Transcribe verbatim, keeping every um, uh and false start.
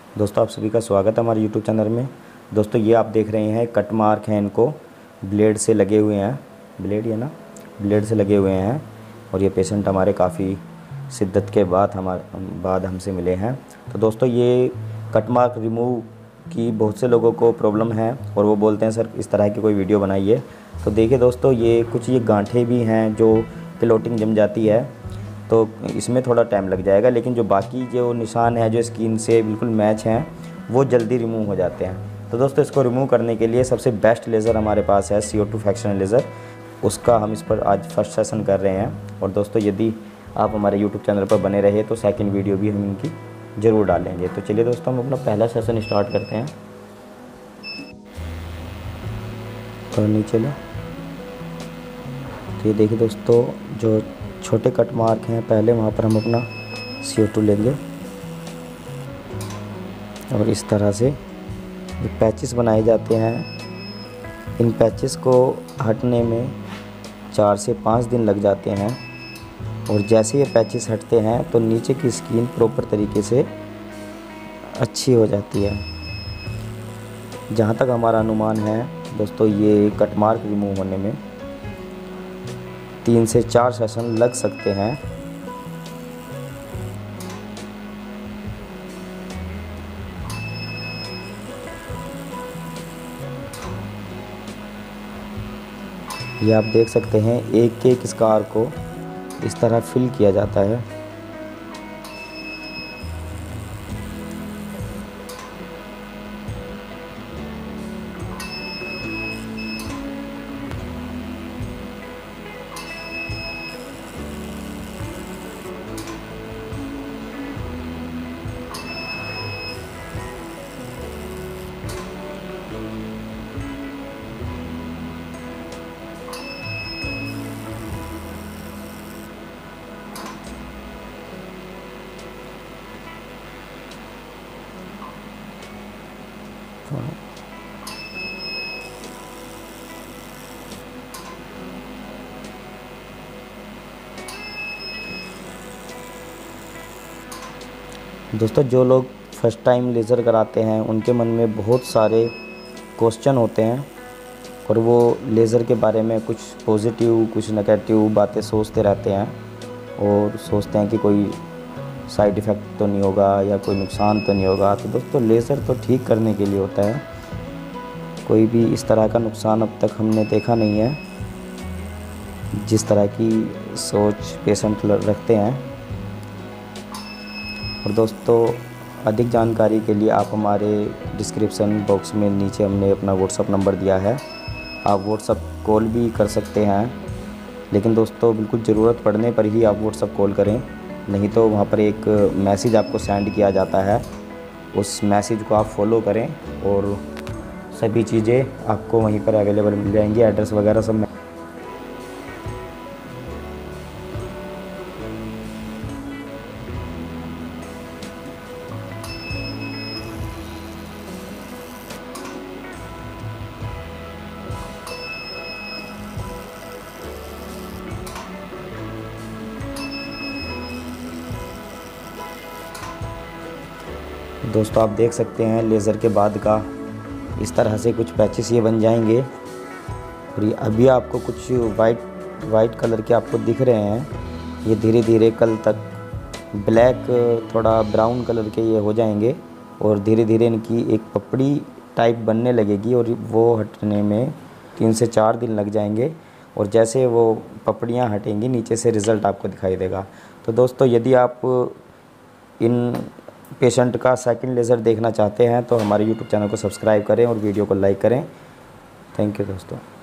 दोस्तों आप सभी का स्वागत है हमारे यूट्यूब चैनल में। दोस्तों ये आप देख रहे हैं कट मार्क हैं, इनको ब्लेड से लगे हुए हैं, ब्लेड ये ना ब्लेड से लगे हुए हैं। और ये पेशेंट हमारे काफ़ी शिद्दत के बाद हमारे बाद हमसे मिले हैं। तो दोस्तों ये कट मार्क रिमूव की बहुत से लोगों को प्रॉब्लम है और वो बोलते हैं सर इस तरह की कोई वीडियो बनाइए। तो देखिए दोस्तों, ये कुछ ये गांठें भी हैं जो क्लोटिंग जम जाती है, तो इसमें थोड़ा टाइम लग जाएगा, लेकिन जो बाकी जो निशान है जो स्किन से बिल्कुल मैच हैं वो जल्दी रिमूव हो जाते हैं। तो दोस्तों इसको रिमूव करने के लिए सबसे बेस्ट लेज़र हमारे पास है C O two fractional laser. उसका हम इस पर आज फर्स्ट सेशन कर रहे हैं। और दोस्तों यदि आप हमारे यूट्यूब चैनल पर बने रहे तो सेकंड वीडियो भी हम इनकी ज़रूर डालेंगे। तो चलिए दोस्तों हम अपना पहला सेशन स्टार्ट करते हैं। और नीचे लो, तो ये देखिए दोस्तों, जो छोटे कट मार्क हैं पहले वहाँ पर हम अपना सी ओ टू लेंगे और इस तरह से ये पैचेस बनाए जाते हैं। इन पैचेस को हटने में चार से पाँच दिन लग जाते हैं। और जैसे ये पैचेस हटते हैं तो नीचे की स्किन प्रॉपर तरीके से अच्छी हो जाती है। जहाँ तक हमारा अनुमान है दोस्तों, ये कट मार्क रिमूव होने में तीन से चार सेशन लग सकते हैं। ये आप देख सकते हैं एक एक स्कार को इस तरह फिल किया जाता है। दोस्तों जो लोग फर्स्ट टाइम लेज़र कराते हैं उनके मन में बहुत सारे क्वेश्चन होते हैं और वो लेज़र के बारे में कुछ पॉजिटिव कुछ नेगेटिव बातें सोचते रहते हैं और सोचते हैं कि कोई साइड इफ़ेक्ट तो नहीं होगा या कोई नुकसान तो नहीं होगा। तो दोस्तों लेज़र तो ठीक करने के लिए होता है, कोई भी इस तरह का नुकसान अब तक हमने देखा नहीं है जिस तरह की सोच पेशेंट रखते हैं। और दोस्तों अधिक जानकारी के लिए आप हमारे डिस्क्रिप्शन बॉक्स में नीचे हमने अपना व्हाट्सअप नंबर दिया है, आप व्हाट्सअप कॉल भी कर सकते हैं। लेकिन दोस्तों बिल्कुल ज़रूरत पड़ने पर ही आप व्हाट्सअप कॉल करें, नहीं तो वहाँ पर एक मैसेज आपको सेंड किया जाता है, उस मैसेज को आप फॉलो करें और सभी चीज़ें आपको वहीं पर अवेलेबल मिल जाएंगी, एड्रेस वगैरह सब। दोस्तों आप देख सकते हैं लेज़र के बाद का इस तरह से कुछ पैचेस ये बन जाएंगे। और ये अभी आपको कुछ वाइट वाइट कलर के आपको दिख रहे हैं, ये धीरे धीरे कल तक ब्लैक थोड़ा ब्राउन कलर के ये हो जाएंगे और धीरे धीरे इनकी एक पपड़ी टाइप बनने लगेगी और वो हटने में तीन से चार दिन लग जाएंगे। और जैसे वो पपड़ियाँ हटेंगी नीचे से रिज़ल्ट आपको दिखाई देगा। तो दोस्तों यदि आप इन पेशेंट का सेकंड लेज़र देखना चाहते हैं तो हमारे यूट्यूब चैनल को सब्सक्राइब करें और वीडियो को लाइक करें। थैंक यू दोस्तों।